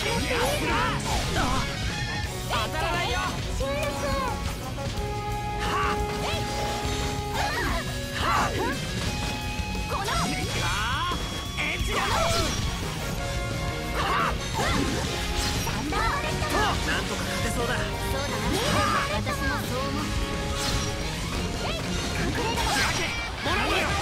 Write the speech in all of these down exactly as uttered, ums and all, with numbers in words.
当たらないよ。 収録ははこのあエッジだ。 サンダーバレットもなんとか勝てそうだ。 そうだな、私もそう思う。隠れるももらうよ。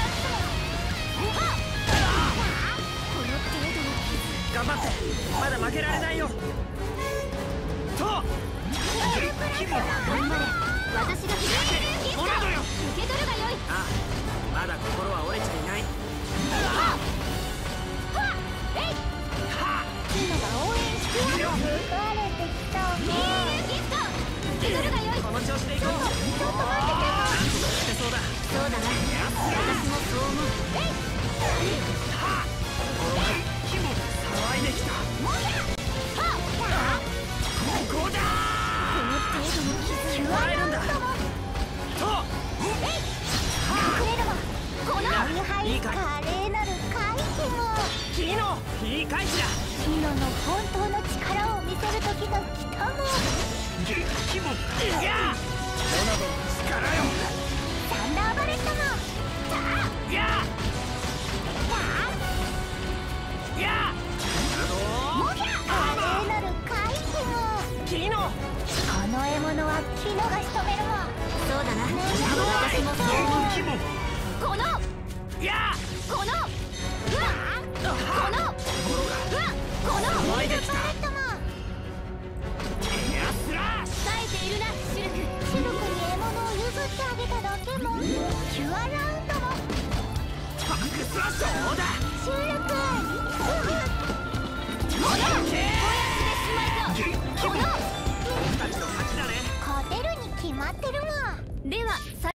この程度の傷頑張って、まだ負けられないよ。と頑張れ、私が引き受もらうよ。 け取るがよい。 あ、まだ心は折れちゃいない。 はっえいはキノが応援してやる。疲れてきた。ヒールギフト受け取るがよい。 この調子でいこう。 ちょっと待ってて。 なんとか勝てそうだ。 そうだな、私もそう思う。えいはっ気も騒いできた。 もやはっここだこの程度の傷ー笑えるんだ。とえい隠れるもこのいいかいいいかい華麗なる回避もキノいい返しだ。 キノの本当の力を見せる時が来たもキモいやモナドの力よ。 サンダーバレットもさあいやさいやあもや華麗なる回避もキノこの獲物はキノが仕留めるもそうだな、私もそう思う。 キモこのいやこのうわこのうわこの騒いできた。 バレットもやつら耐えているな、シルク。シルクに獲物を譲ってあげただけもキュアラウンドもファンクスはそうだ。 シルクこのおやつでしまいぞ。この僕たちの勝ちだね。 勝てるに決まってるもん。では